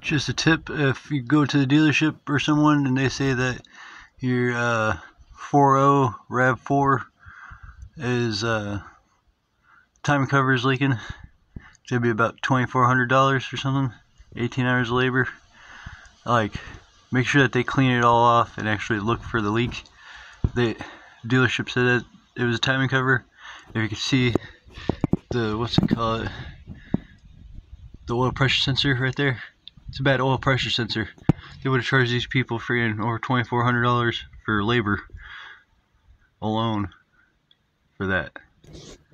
Just a tip, if you go to the dealership or someone and they say that your 4.0 RAV4 is timing cover is leaking, it's gonna be about $2,400 or something, 18 hours of labor. Like, make sure that they clean it all off and actually look for the leak. The dealership said that it was a timing cover. If you can see the, what's it called, the oil pressure sensor right there, it's a bad oil pressure sensor. They would have charged these people freaking over $2,400 for labor alone for that.